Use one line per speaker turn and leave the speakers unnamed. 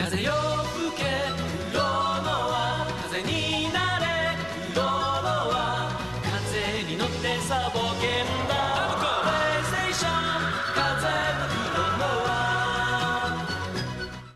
風よ吹けクロノは風になれクロノは風に乗ってさ冒険だ